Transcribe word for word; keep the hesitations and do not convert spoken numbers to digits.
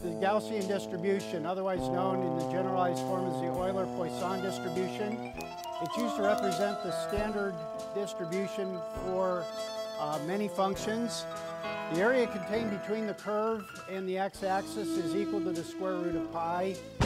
the Gaussian distribution, otherwise known in the generalized form as the Euler-Poisson distribution. It's used to represent the standard distribution for uh, many functions. The area contained between the curve and the x-axis is equal to the square root of pi.